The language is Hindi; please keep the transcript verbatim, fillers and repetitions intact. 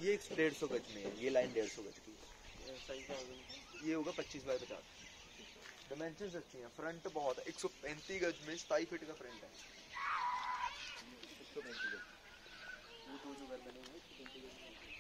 ये डेढ़ सौ गज में है, ये लाइन डेढ़ सौ गज की है। सही क्या होगा? ये होगा पच्चीस बाय पचास। डायमेंशन अच्छी है, फ्रंट बहुत है, एक सौ पैंतीस गज में सताई फीट का फ्रंट है। एक सौ पैंतीस गज वो दो जो घर बने हुए एक सौ पैंतीस गज में।